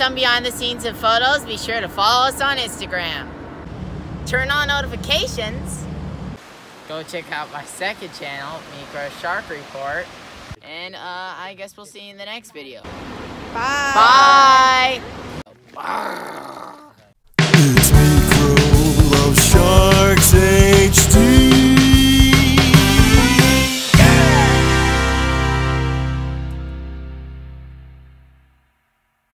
some behind the scenes and photos, be sure to follow us on Instagram. Turn on notifications. Go check out my second channel, Micro Shark Report. And I guess we'll see you in the next video. Bye. Bye.